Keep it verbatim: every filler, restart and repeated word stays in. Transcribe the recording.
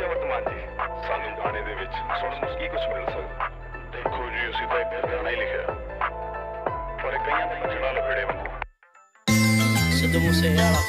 ਵਰਤਮਾਨ ਜੀ, ਸਾਨੂੰ ਗਾਣੇ ਦੇ ਵਿੱਚ ਸੁਣਨ ਨੂੰ ਕੀ ਕੁਝ ਮਿਲ ਸਕਦਾ? ਦੇਖੋ ਜੀ, ਅਸੀਂ ਤਾਂ ਇੱਕ ਗਾਣਾ ਹੀ ਲਿਖਿਆ, ਪਰ ਇਹ ਕਈਆਂ ਦਾ ਜਣਾ ਲਫੇੜੇ ਵਾਂਗੂ। ਸਿੱਧੂ ਮੂਸੇਵਾਲਾ